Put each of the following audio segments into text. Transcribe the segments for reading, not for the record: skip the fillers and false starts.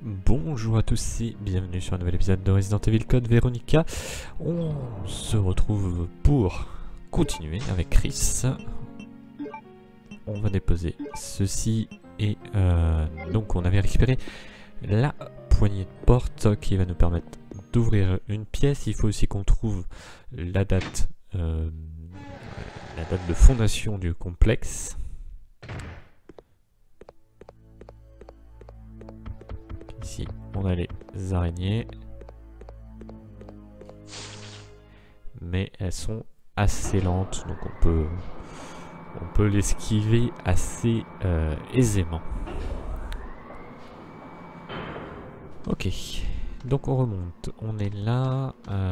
Bonjour à tous et bienvenue sur un nouvel épisode de Resident Evil Code Veronica. On se retrouve pour continuer avec Chris. On va déposer ceci et donc on avait récupéré la poignée de porte qui va nous permettre d'ouvrir une pièce. Il faut aussi qu'on trouve la date de fondation du complexe. Ici, on a les araignées. Mais elles sont assez lentes, donc on peut l'esquiver assez aisément. Ok, donc on remonte. On est là.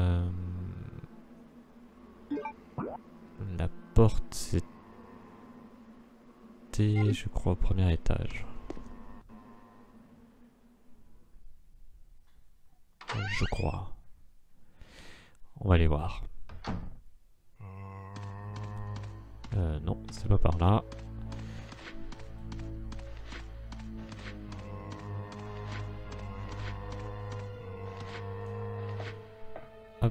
La porte, c'était, je crois, au premier étage. Je crois. On va aller voir. Non, c'est pas par là. Hop.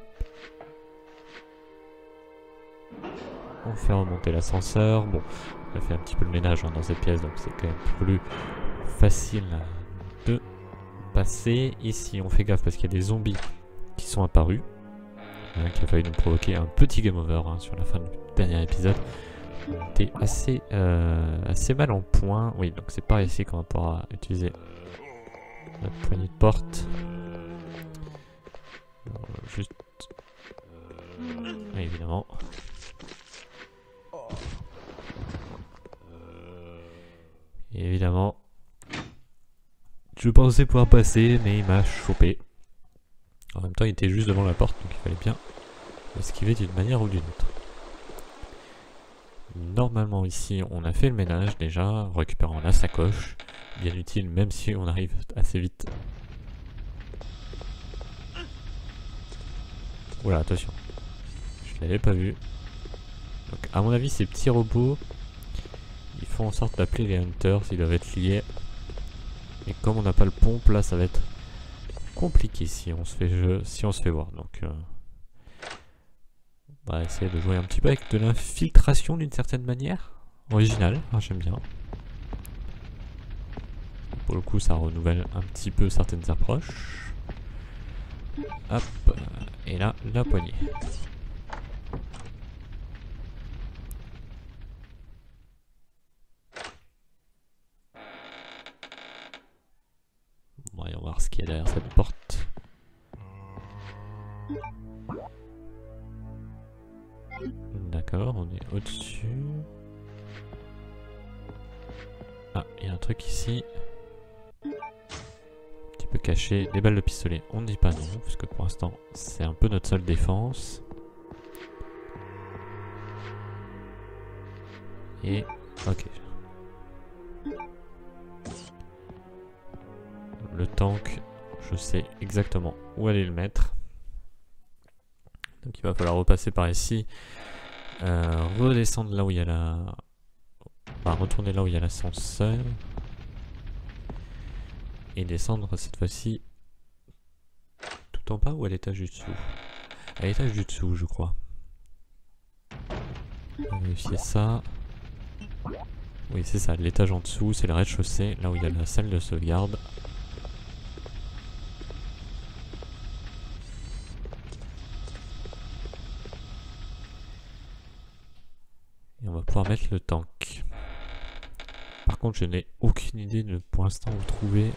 On fait remonter l'ascenseur. Bon, on a fait un petit peu le ménage dans cette pièce, donc c'est quand même plus facile de passer. Ici, on fait gaffe parce qu'il y a des zombies qui sont apparus. Qui a failli nous provoquer un petit game over sur la fin du dernier épisode. On était assez mal en point. Oui, donc c'est par ici qu'on va pouvoir utiliser notre poignée de porte. Alors, juste... Oui, évidemment. Et évidemment, je pensais pouvoir passer, mais il m'a chopé. En même temps, il était juste devant la porte, donc il fallait bien esquiver d'une manière ou d'une autre. Normalement, ici, on a fait le ménage déjà, récupérant la sacoche. Bien utile, même si on arrive assez vite. Oula, attention. Je l'avais pas vu. Donc, à mon avis, ces petits robots, ils font en sorte d'appeler les hunters, ils doivent être liés. Et comme on n'a pas le pompe, là, ça va être compliqué si on se fait voir. Donc, on va essayer de jouer un petit peu avec de l'infiltration d'une certaine manière. Original, j'aime bien. Pour le coup, ça renouvelle un petit peu certaines approches. Hop, et là, la poignée. Bon, allez, on va voir ce qu'il y a derrière cette porte. D'accord, on est au-dessus. Ah, il y a un truc ici. Un petit peu caché. Les balles de pistolet, on ne dit pas non, parce que pour l'instant, c'est un peu notre seule défense. Et... ok. Le tank, je sais exactement où aller le mettre. Donc il va falloir repasser par ici. Redescendre là où il y a la... Enfin, retourner là où il y a l'ascenseur. Et descendre cette fois-ci tout en bas ou à l'étage du dessous? À l'étage du dessous, je crois. On va vérifier ça. Oui, c'est ça, l'étage en dessous, c'est le rez-de-chaussée, là où il y a la salle de sauvegarde. Et on va pouvoir mettre le tank. Par contre, je n'ai aucune idée de pour l'instant où trouver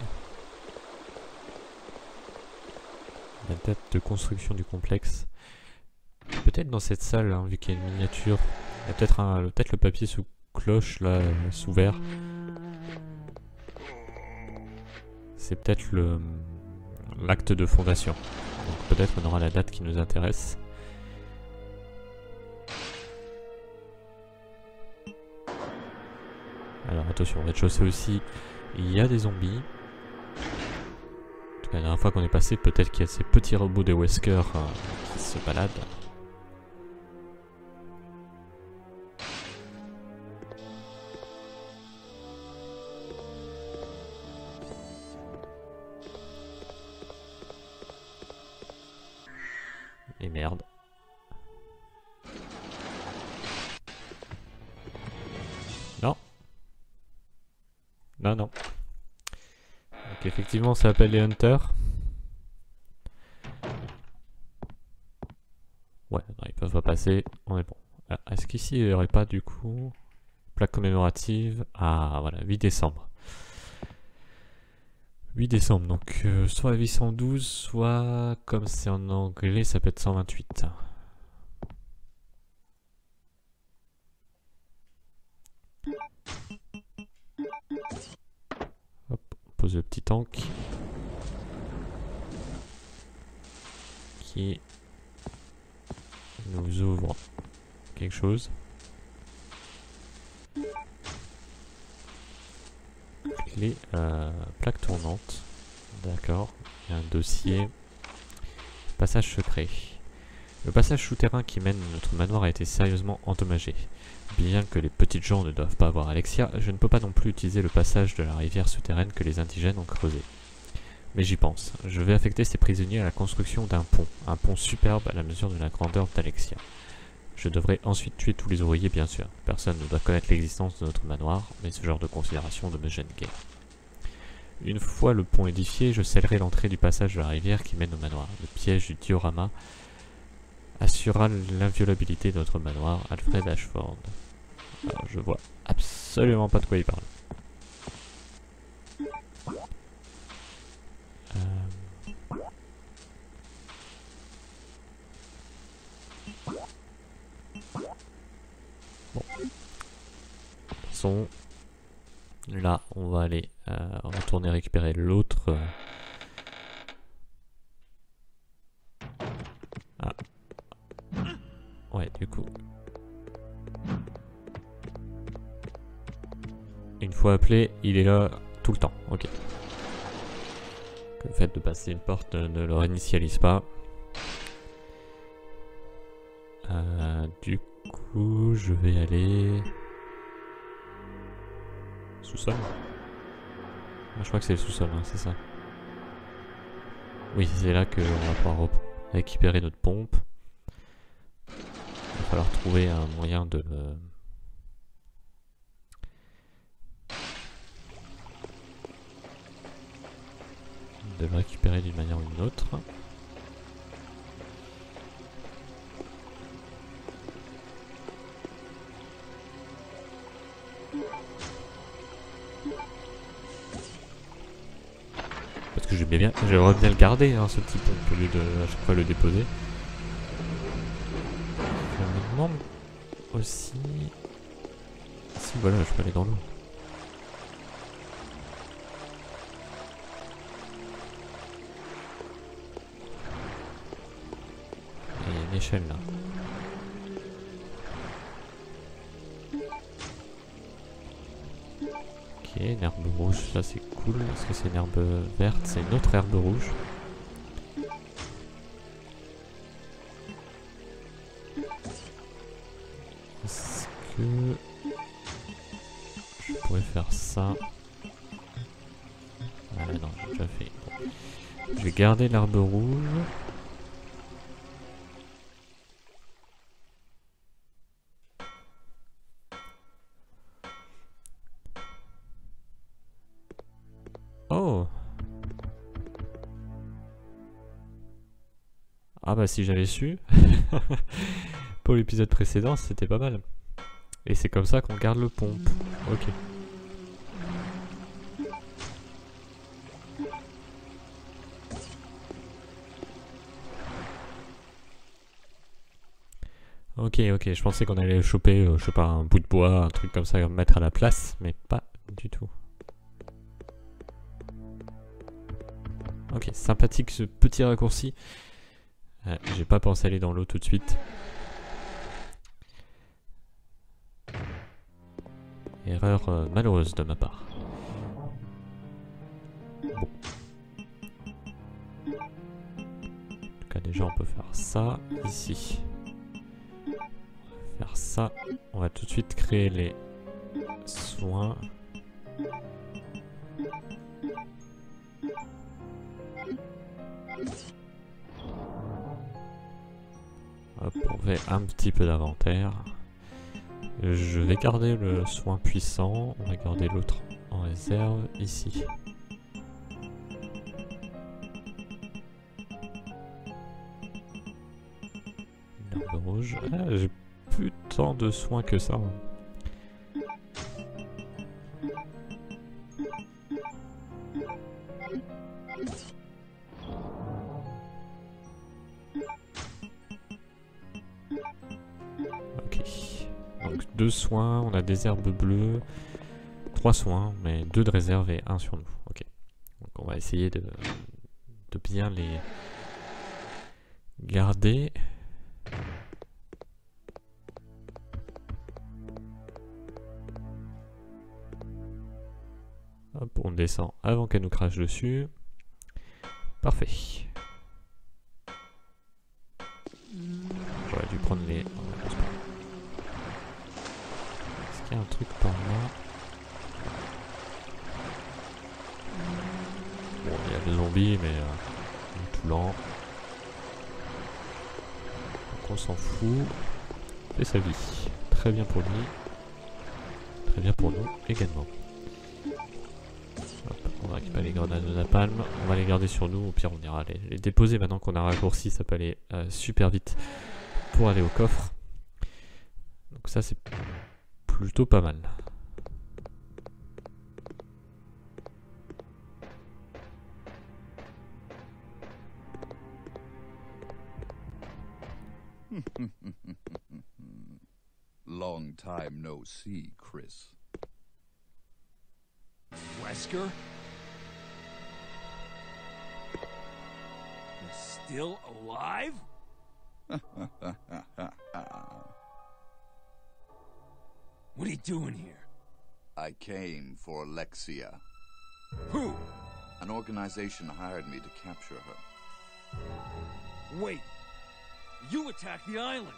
la date de construction du complexe. Peut-être dans cette salle, hein, vu qu'il y a une miniature. Il y a peut-être le papier sous cloche, là, sous verre. C'est peut-être l'acte de fondation. Donc peut-être on aura la date qui nous intéresse. Alors attention, au rez-de-chaussée aussi, il y a des zombies. En tout cas, la dernière fois qu'on est passé, peut-être qu'il y a ces petits robots des Wesker qui se baladent. Et merde. Non. Non, non. Donc effectivement, ça s'appelle les Hunters. Ouais, non, ils peuvent pas passer. On est bon. Est-ce qu'ici, il n'y aurait pas du coup... Plaque commémorative. Ah, voilà, 8 décembre. 8 décembre, donc soit 812, soit, comme c'est en anglais, ça peut être 128. Hop, on pose le petit tank. Qui nous ouvre quelque chose. Les plaques tournantes. D'accord. Il y a un dossier. Passage secret. Le passage souterrain qui mène à notre manoir a été sérieusement endommagé. Bien que les petites gens ne doivent pas avoir Alexia, je ne peux pas non plus utiliser le passage de la rivière souterraine que les indigènes ont creusé. Mais j'y pense. Je vais affecter ces prisonniers à la construction d'un pont. Un pont superbe à la mesure de la grandeur d'Alexia. Je devrais ensuite tuer tous les ouvriers, bien sûr. Personne ne doit connaître l'existence de notre manoir, mais ce genre de considération ne me gêne guère. Une fois le pont édifié, je scellerai l'entrée du passage de la rivière qui mène au manoir. Le piège du diorama assurera l'inviolabilité de notre manoir. Alfred Ashford. Alors, je vois absolument pas de quoi il parle. Bon. De toute façon, là, on va aller retourner récupérer l'autre. Ah. Ouais, du coup. Une fois appelé, il est là tout le temps. Ok. Le fait de passer une porte ne le réinitialise pas. Du coup, je vais aller... Sous-sol. Je crois que c'est le sous-sol, hein, c'est ça. Oui, c'est là qu'on va pouvoir récupérer notre pompe. Il va falloir trouver un moyen de le récupérer d'une manière ou d'une autre. Parce que j'aimerais bien le garder, hein, ce petit pompe, au lieu de à chaque fois le déposer. Je me demande aussi... Si voilà, je peux aller dans l'eau. Il y a une échelle là. Ok, une herbe rouge, ça c'est cool. Est-ce que c'est une herbe verte? C'est une autre herbe rouge. Est-ce que je pourrais faire ça? Ah non, j'ai déjà fait. Bon. Je vais garder l'herbe rouge. Oh! Ah bah si j'avais su, pour l'épisode précédent, c'était pas mal. Et c'est comme ça qu'on garde le pompe. Ok. Ok, ok, je pensais qu'on allait choper, je sais pas, un bout de bois, un truc comme ça, à mettre à la place, mais pas du tout. Ok, sympathique ce petit raccourci. J'ai pas pensé aller dans l'eau tout de suite. Erreur malheureuse de ma part. Bon. En tout cas, déjà, on peut faire ça ici. On va faire ça. On va tout de suite créer les soins. fait un petit peu d'inventaire. Je vais garder le soin puissant. On va garder l'autre en réserve ici. Une herbe rouge. Ah, j'ai plus tant de soins que ça. Ok. Donc 2 soins, on a des herbes bleues. 3 soins, mais 2 de réserve et 1 sur nous. Ok. Donc on va essayer de bien les garder. Hop, on descend avant qu'elle nous crache dessus. Parfait. J'aurais dû prendre les... Est-ce qu'il y a un truc par là? Bon, il y a le zombie, mais il est tout lent. Donc on s'en fout. Il fait sa vie. Très bien pour lui. Très bien pour nous également. Hop, on va récupérer les grenades de napalm. On va les garder sur nous. Au pire, on ira les déposer maintenant qu'on a raccourci. Ça peut aller super vite pour aller au coffre. Donc ça, c'est plutôt pas mal. Long time no see, Chris. Wesker? You're still alive? What are you doing here? I came for Alexia. Who? An organization hired me to capture her. Wait. You attacked the island.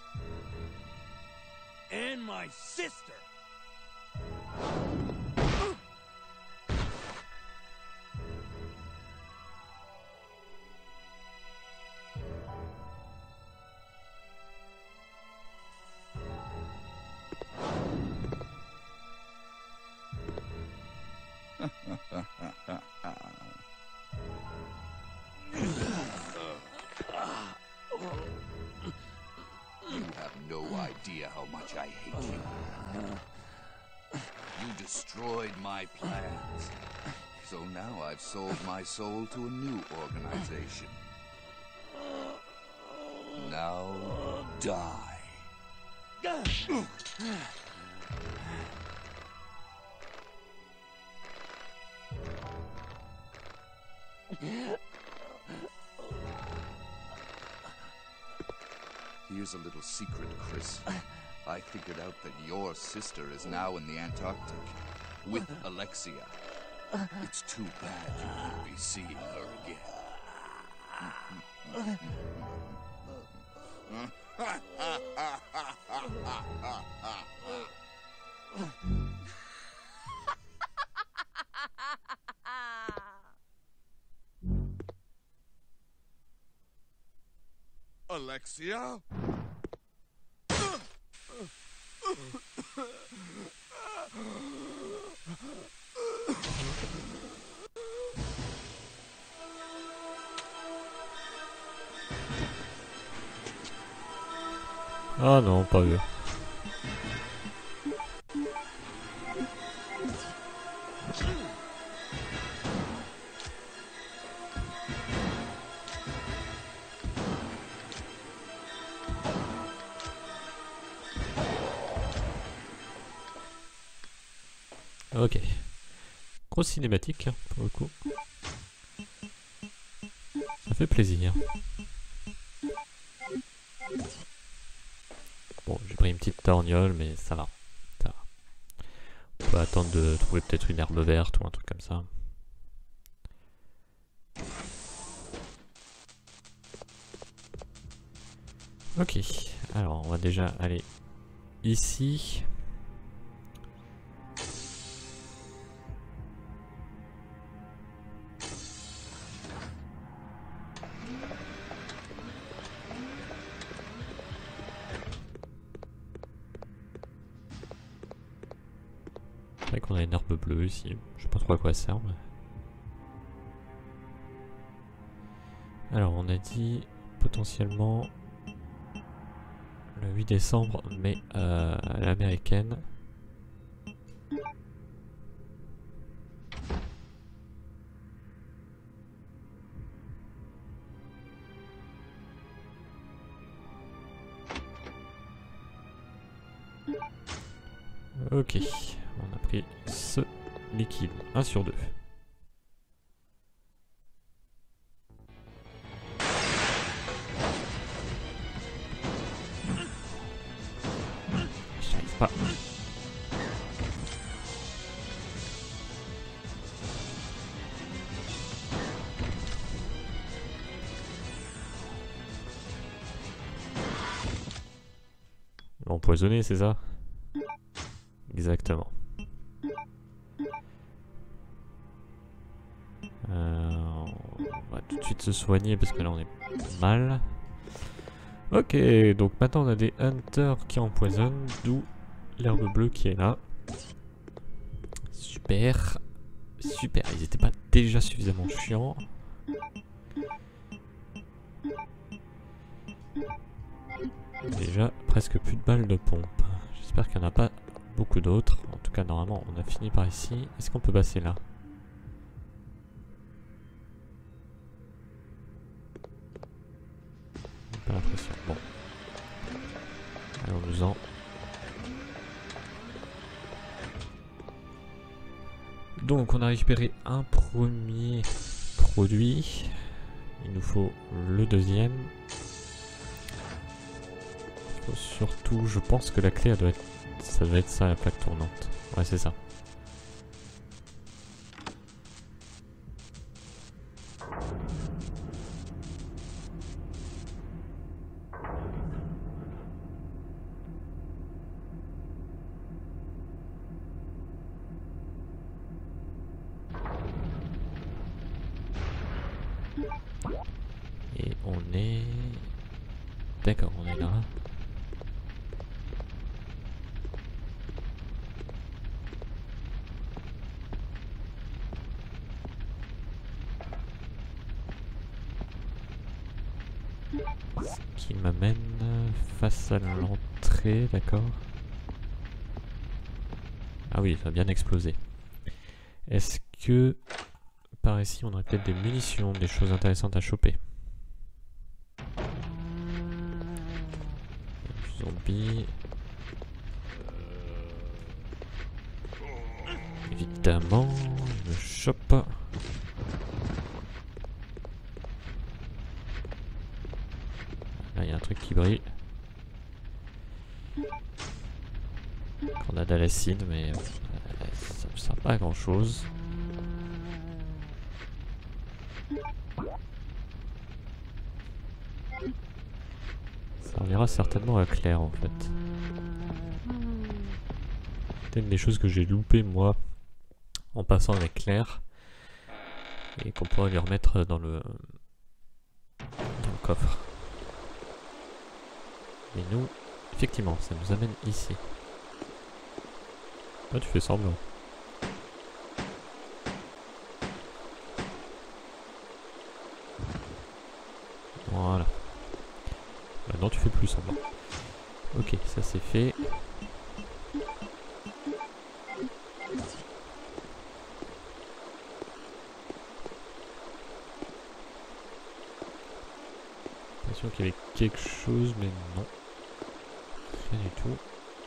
And my sister. You have no idea how much I hate you. You destroyed my plans. So now I've sold my soul to a new organization. Now die. Here's a little secret, Chris. I figured out that your sister is now in the Antarctic with Alexia. It's too bad you won't be seeing her again. Alexia? Ah non, pas eux. Ok. Grosse cinématique, hein, pour le coup. Ça fait plaisir. Bon, j'ai pris une petite torgnole, mais ça va. Ça va. On peut attendre de trouver peut-être une herbe verte ou un truc comme ça. Ok. Alors, on va déjà aller ici. C'est vrai qu'on a une herbe bleue ici. Je sais pas trop à quoi elle sert. Mais... Alors on a dit potentiellement le 8 décembre, mais à l'américaine. Ok, on a pris ce liquide, 1 sur 2. J'arrive pas. Empoisonné, c'est ça? Exactement. On va tout de suite se soigner parce que là on est mal. Ok, donc maintenant on a des hunters qui empoisonnent, d'où l'herbe bleue qui est là. Super. Super, ils étaient pas déjà suffisamment chiants. Déjà presque plus de balles de pompe. J'espère qu'il n'y en a pas beaucoup d'autres. En tout cas normalement on a fini par ici. Est-ce qu'on peut passer là? Pas l'impression. Bon. Allons-nous-en. Donc on a récupéré un premier produit. Il nous faut le deuxième. Il faut surtout, je pense que la clé elle doit être, ça doit être ça la plaque tournante. Ouais c'est ça. Et on est... D'accord, on est là. Ce qui m'amène face à l'entrée, d'accord. Ah oui, ça va bien exploser. Est-ce que par ici on aurait peut-être des munitions, des choses intéressantes à choper? Zombie. Évidemment, je me chope. Là, il y a un truc qui brille. Grenade à l'acide, mais ça me sert pas à grand chose. Ça servira certainement à Claire en fait. Peut-être des choses que j'ai loupées moi en passant avec Claire et qu'on pourrait lui remettre dans le coffre. Et nous, effectivement, ça nous amène ici. Ah, tu fais semblant. Voilà. Maintenant tu fais plus semblant. Ok, ça c'est fait. L'impression qu'il y avait quelque chose, mais non. Rien du tout.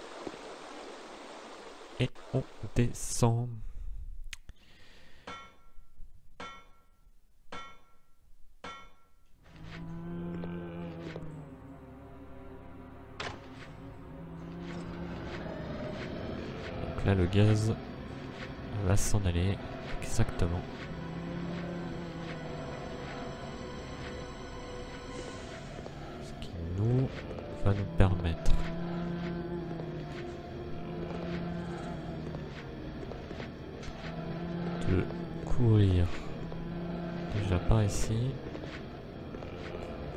Et on descend. Donc là le gaz va s'en aller exactement. Ce qui nous va nous permettre de courir déjà par ici.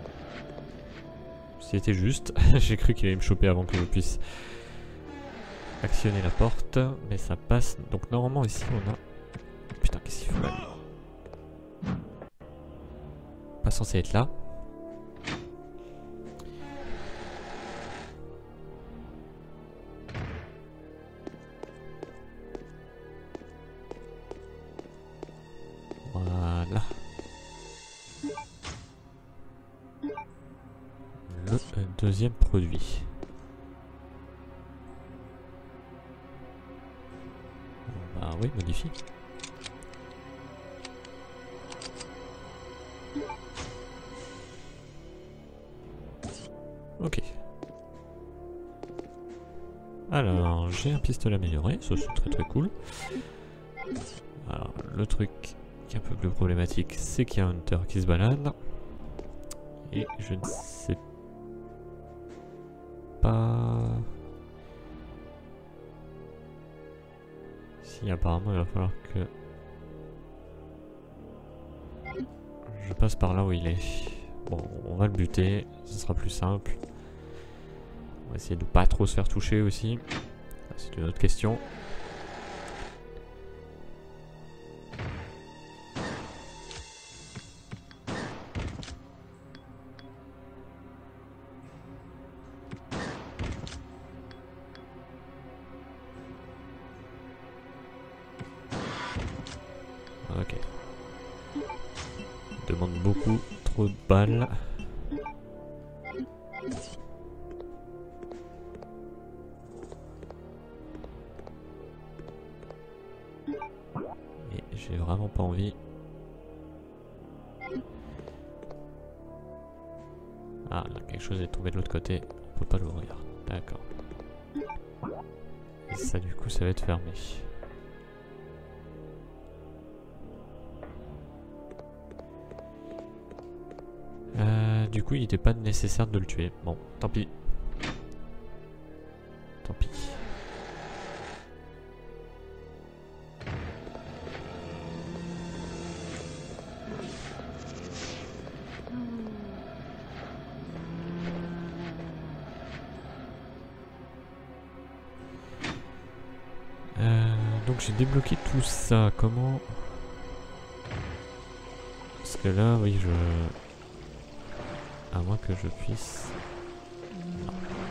C'était juste, j'ai cru qu'il allait me choper avant que je puisse actionner la porte, mais ça passe. Donc normalement ici on a... Putain, qu'est-ce qu'il faut là? Pas censé être là. Voilà. Le deuxième produit. Bah oui, modifie. Ok. Alors, j'ai un pistolet amélioré, ça c'est très très cool. Alors, le truc qui est un peu plus problématique, c'est qu'il y a un hunter qui se balade. Et je ne sais pas... Si apparemment il va falloir que... je passe par là où il est. Bon, on va le buter, ce sera plus simple. On va essayer de pas trop se faire toucher aussi. C'est une autre question. Ok. Il demande beaucoup trop de balles. Et j'ai vraiment pas envie. Ah, là, quelque chose est tombé de l'autre côté. On peut pas l'ouvrir. D'accord. Et ça, du coup, ça va être fermé. Du coup, il n'était pas nécessaire de le tuer. Bon, tant pis. Tant pis. Donc j'ai débloqué tout ça. Comment... Parce que là, oui, je... À moins que je puisse... Non.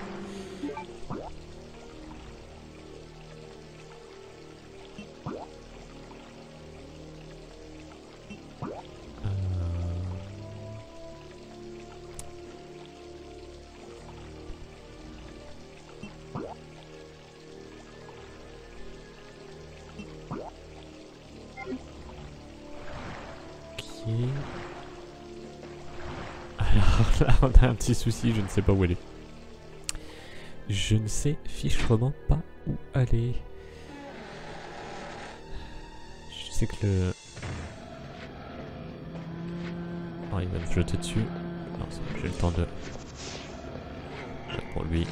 Alors là, on a un petit souci, je ne sais pas où aller. Je ne sais fichtrement pas où aller. Je sais que le... Oh, il va me jeter dessus. Non, j'ai le temps de... Pour lui.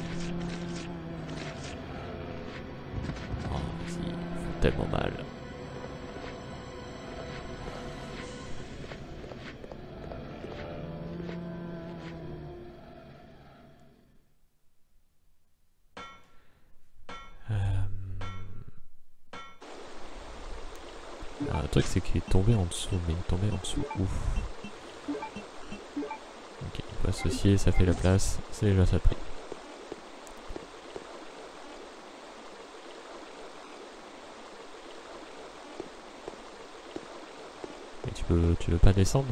Oh, il fait tellement mal. Ah, le truc c'est qu'il est tombé en dessous, mais il est tombé en dessous. Ouf. Ok, on peut associer, ça fait la place, c'est déjà ça de prix. Et tu veux pas descendre?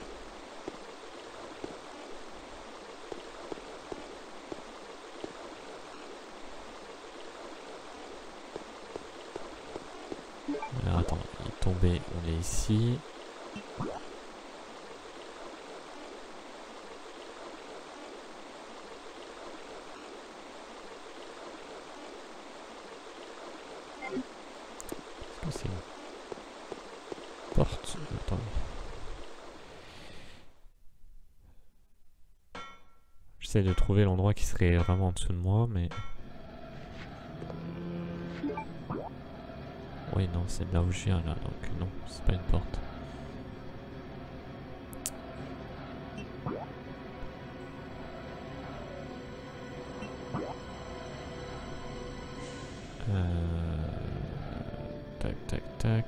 Alors attends, il est tombé, on est ici. Est-ce que c'est une porte? Attends. J'essaie de trouver l'endroit qui serait vraiment en dessous de moi, mais... Oui, non, c'est de là où je viens, là, donc non, c'est pas une porte. tac, tac, tac.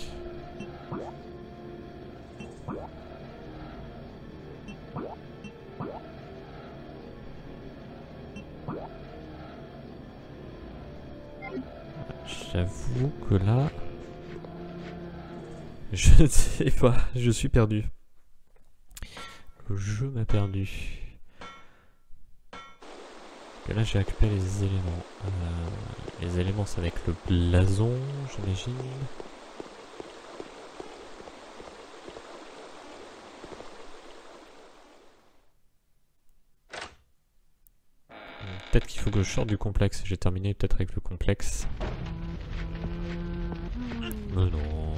J'avoue que là, je ne sais pas, je suis perdu. Le jeu m'a perdu. Et là j'ai récupéré les éléments. Les éléments c'est avec le blason, j'imagine. Peut-être qu'il faut que je sorte du complexe. J'ai terminé peut-être avec le complexe. Mais non.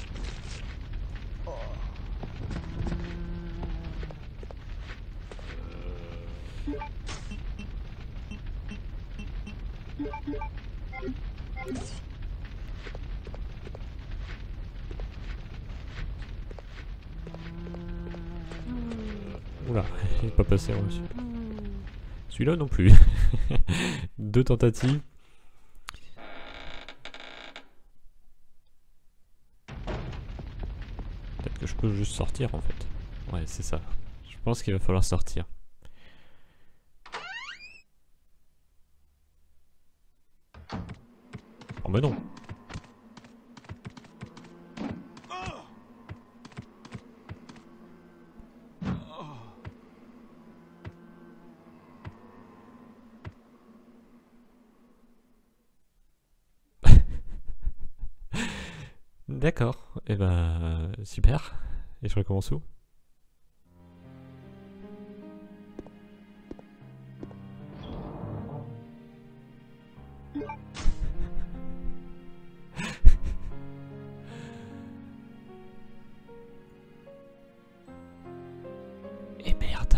Oula, il n'est pas passé reçu. Celui-là non plus. 2 tentatives. Peut-être que je peux juste sortir en fait. Ouais, c'est ça. Je pense qu'il va falloir sortir. Oh mais non. D'accord, et ben super. Et je recommence où? Et merde.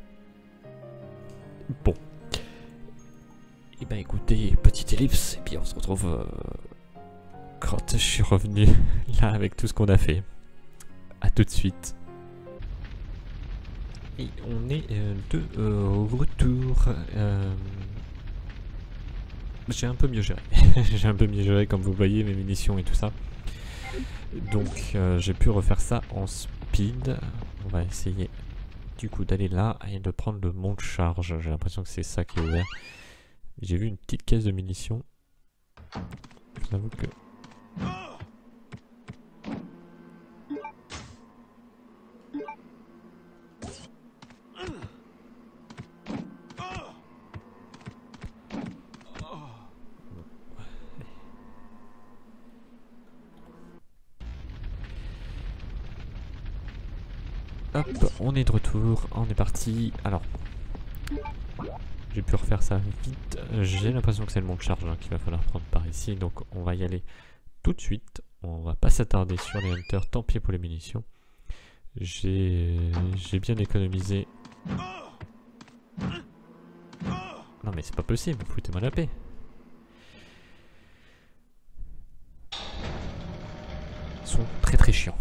Bon. Et ben écoutez, petite ellipse, et puis on se retrouve quand je suis revenu là avec tout ce qu'on a fait. A tout de suite. Et on est de retour. J'ai un peu mieux géré. J'ai un peu mieux géré comme vous voyez mes munitions et tout ça. Donc j'ai pu refaire ça en speed. On va essayer du coup d'aller là et de prendre le monte-charge. J'ai l'impression que c'est ça qui est ouvert. J'ai vu une petite caisse de munitions. Je vous avoue que... Hop, on est de retour, on est parti. Alors, j'ai pu refaire ça vite. J'ai l'impression que c'est le monte-charge qu'il va falloir prendre par ici. Donc on va y aller tout de suite. On va pas s'attarder sur les hunters, tant pis pour les munitions. J'ai bien économisé. Non mais c'est pas possible, foutez-moi la paix. Ils sont très très chiants.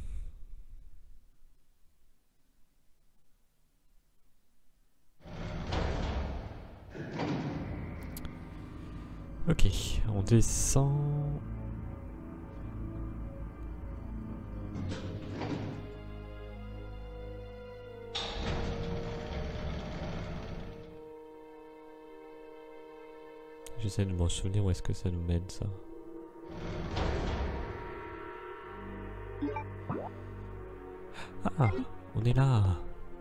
Ok, on descend. J'essaie de me souvenir où est-ce que ça nous mène ça. Ah, on est là.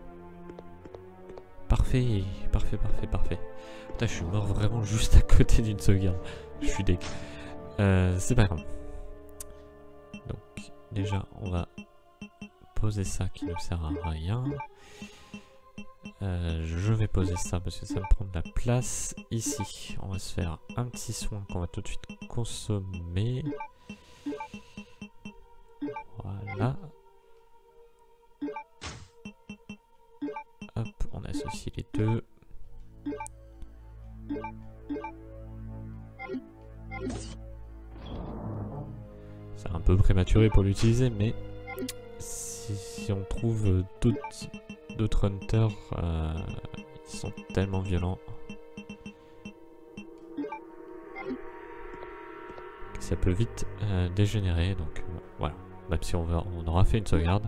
Parfait, parfait, parfait, parfait. Putain, je suis mort vraiment juste à côté d'une sauvegarde. Je suis deg. C'est pas grave. Donc, déjà, on va poser ça qui ne sert à rien. Je vais poser ça parce que ça me prend de la place. Ici, on va se faire un petit soin qu'on va tout de suite consommer. Voilà. Hop, on associe les deux. C'est un peu prématuré pour l'utiliser, mais si on trouve d'autres hunters, ils sont tellement violents. ça peut vite dégénérer, donc voilà. Même si on aura fait une sauvegarde.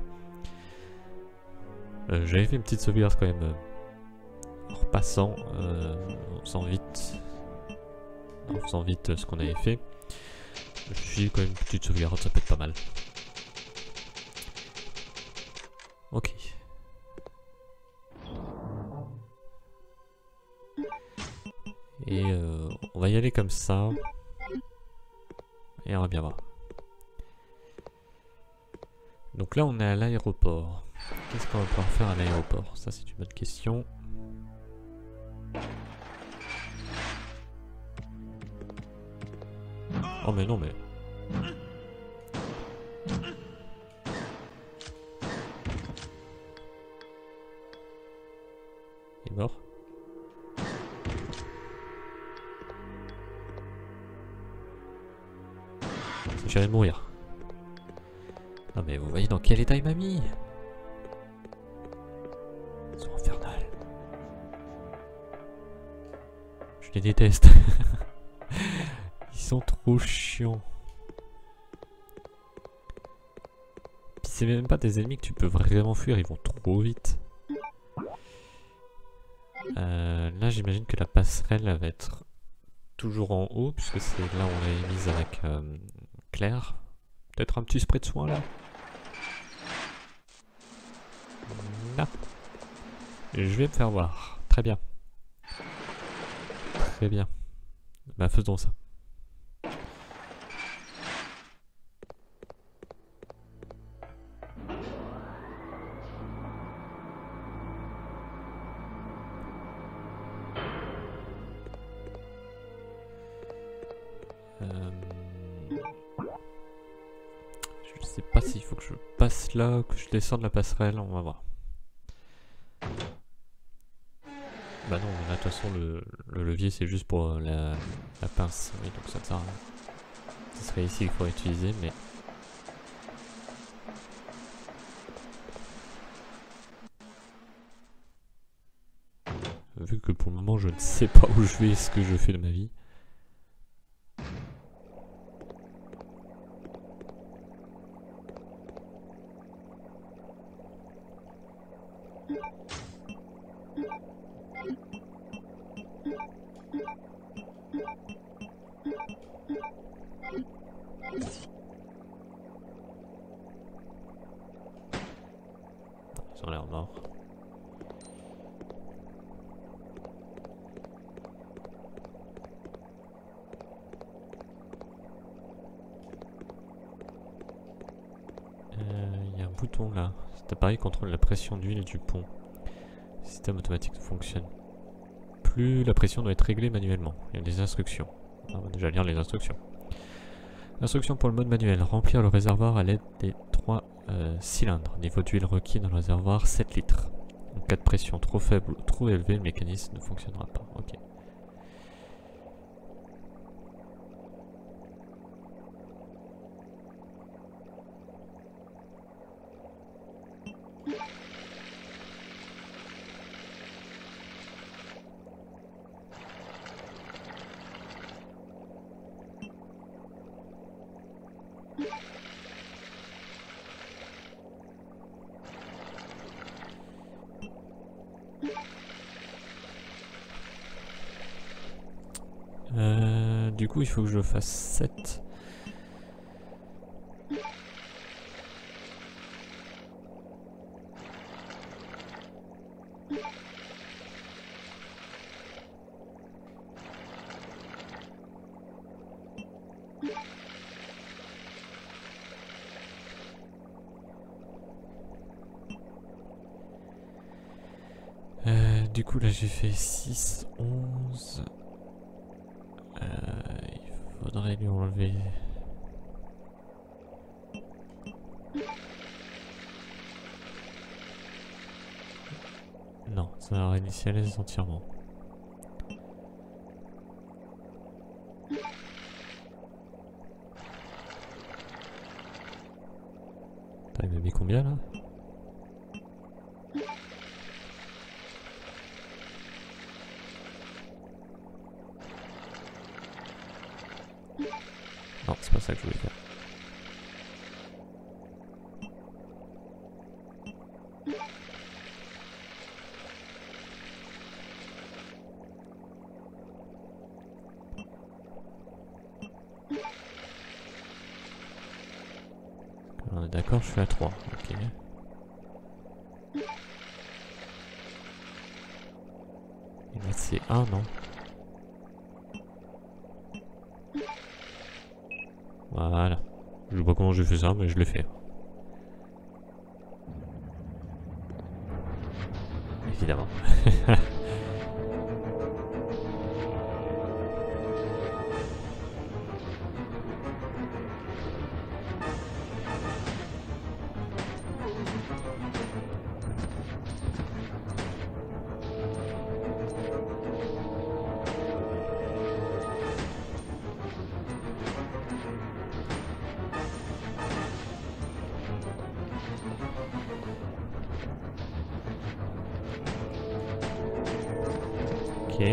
J'avais fait une petite sauvegarde quand même en repassant, en faisant vite ce qu'on avait fait. Je me suis dit quand même une petite sauvegarde, ça peut être pas mal. Ok. Et on va y aller comme ça. Et on va bien voir. Donc là on est à l'aéroport. Qu'est-ce qu'on va pouvoir faire à l'aéroport? Ça c'est une bonne question. Oh mais non mais... Il est mort? J'allais mourir. Non mais vous voyez dans quel état il m'a mis? Ils sont infernales. Je les déteste. Ils sont trop chiants. Puis c'est même pas des ennemis que tu peux vraiment fuir, ils vont trop vite. Là j'imagine que la passerelle elle va être toujours en haut, puisque c'est là où on l'avait mise avec Claire. Peut-être un petit spray de soin là. Là. Je vais me faire voir. Très bien. Très bien. Bah faisons ça. Je sais pas s'il faut que je passe là ou que je descende la passerelle, on va voir. Bah non, là de toute façon le levier c'est juste pour la pince, oui donc ça ne sert à rien. Ce serait ici qu'il faudrait utiliser, mais... Vu que pour le moment je ne sais pas où je vais et ce que je fais de ma vie. Ils ont l'air morts. Il y a un bouton là. Cet appareil contrôle la pression d'huile du pont. Le système automatique fonctionne. Plus la pression doit être réglée manuellement. Il y a des instructions. On va déjà lire les instructions. Instruction pour le mode manuel. Remplir le réservoir à l'aide des 3 cylindres. Niveau d'huile requis dans le réservoir 7 litres. En cas de pression trop faible ou trop élevée, le mécanisme ne fonctionnera pas. Ok. Du coup, il faut que je fasse 7. Du coup, là, j'ai fait 6, 11... il faudrait lui enlever... Non, ça va réinitialiser entièrement. Attends, il m'a mis combien là? Non, c'est pas ça que je voulais dire. On est d'accord, je suis à 3. Ok. Et là c'est 1, non? Voilà. Je sais pas comment j'ai fait ça, mais je l'ai fait. Évidemment. Ok.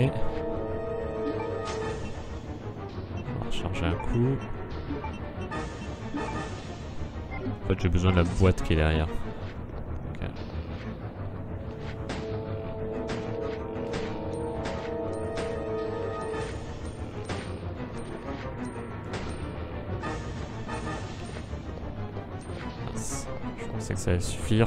On va recharger un coup. En fait, j'ai besoin de la boîte qui est derrière. Ok. Mince. Je pensais que ça allait suffire.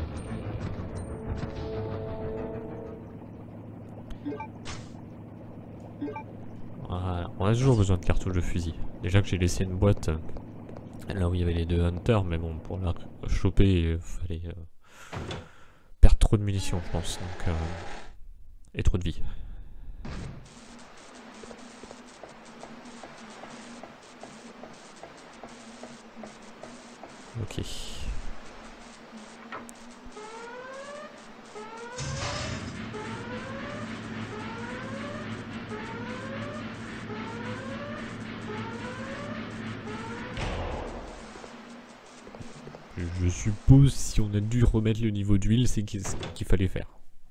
Voilà. On a toujours besoin de cartouches de fusil. Déjà que j'ai laissé une boîte là où il y avait les 2 hunters, mais bon, pour la choper, il fallait perdre trop de munitions, je pense, donc, et trop de vie. Ok. Je suppose si on a dû remettre le niveau d'huile, c'est qu'il fallait faire.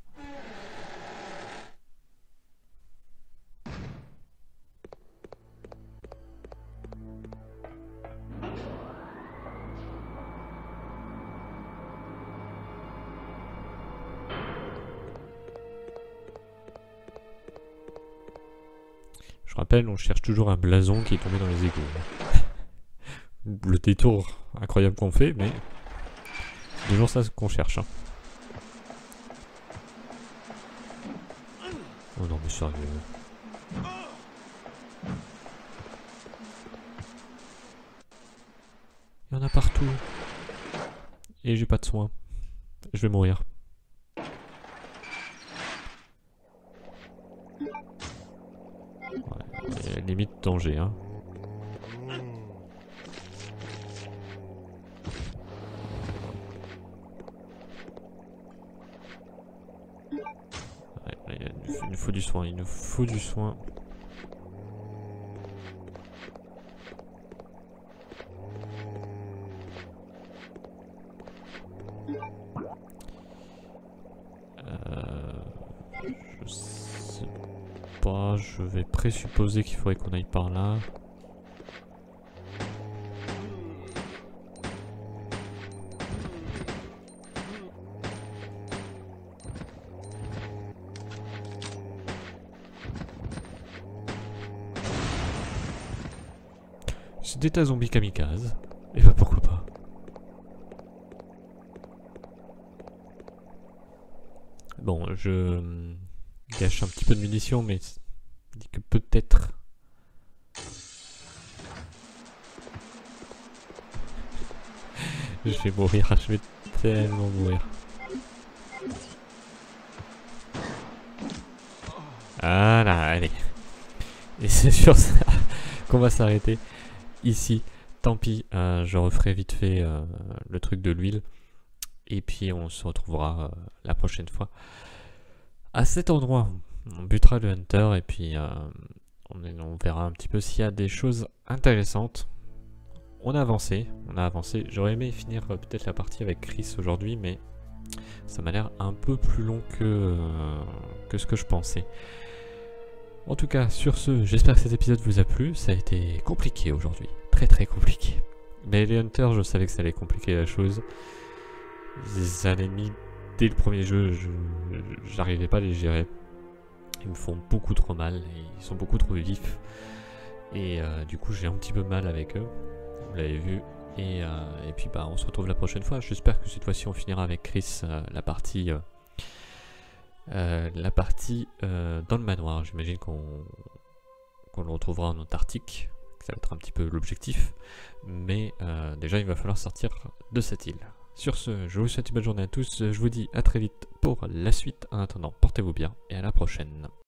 Je rappelle, on cherche toujours un blason qui est tombé dans les égouts. Le détour incroyable qu'on fait, mais c'est toujours ça qu'on cherche. Hein. Oh non, mais sérieux. Il y en a partout. Et j'ai pas de soins. Je vais mourir. Ouais, limite danger, hein. Il nous faut du soin, il nous faut du soin. Je sais pas, je vais présupposer qu'il faudrait qu'on aille par là. C'était un zombie kamikaze. Et bah pourquoi pas. Bon, je gâche un petit peu de munitions, mais je dis que peut-être. Je vais mourir, je vais tellement mourir. Voilà, allez. Et c'est sur ça qu'on va s'arrêter. Ici, tant pis, je referai vite fait le truc de l'huile. Et puis on se retrouvera la prochaine fois. À cet endroit, on butera le hunter et puis on verra un petit peu s'il y a des choses intéressantes. On a avancé. J'aurais aimé finir peut-être la partie avec Chris aujourd'hui, mais ça m'a l'air un peu plus long que ce que je pensais. En tout cas, sur ce, j'espère que cet épisode vous a plu. Ça a été compliqué aujourd'hui. très compliqué. Mais les Hunters, je savais que ça allait compliquer la chose. Les ennemis, dès le premier jeu, j'arrivais pas à les gérer. Ils me font beaucoup trop mal, et ils sont beaucoup trop vifs. Et du coup, j'ai un petit peu mal avec eux. Vous l'avez vu. Et puis bah, on se retrouve la prochaine fois. J'espère que cette fois-ci on finira avec Chris la partie dans le manoir. J'imagine qu'on le retrouvera en Antarctique. Ça va être un petit peu l'objectif. Mais déjà il va falloir sortir de cette île. Sur ce, je vous souhaite une bonne journée à tous. Je vous dis à très vite pour la suite. En attendant, portez-vous bien et à la prochaine.